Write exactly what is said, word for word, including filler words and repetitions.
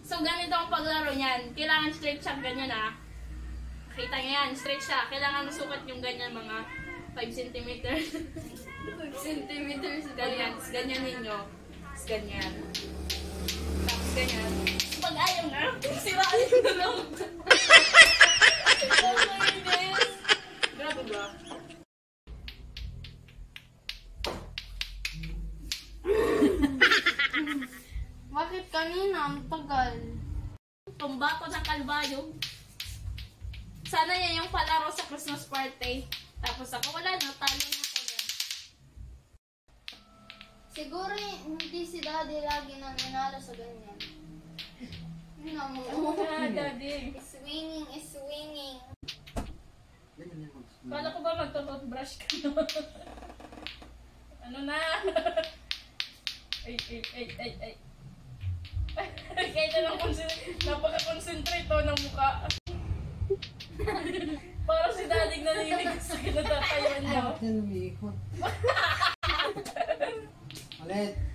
So, ganito ang paglaro niyan. Kailangan straight siya ganyan ah. Kita nyo yan, straight siya. Kailangan masukat yung ganyan mga five centimeters. five centimeters. Ganyan, ganyan ninyo. Tapos ganyan. Tapos ganyan. Pag ayaw na, siraan nyo na lang. Grabe ba? Bakit kanina? Ang tagal. Pambato ng kalbayo. Sana yan yung palaro sa Christmas party. Tapos ako wala na, talo na ako yan. Siguro hindi si Daddy lagi nang nanalo sa ganyan. Ano mo? Ah, Daddy. Swinging is swinging. Kala ko ba magto-toothbrush ka no? Ano na? Ay, ay, ay, ay, ay. Kaya na lang napaka-concentrate ng mukha. Parang si Daddy nalilig sa kinatatayan niyo. Yan umiikot. Ulit.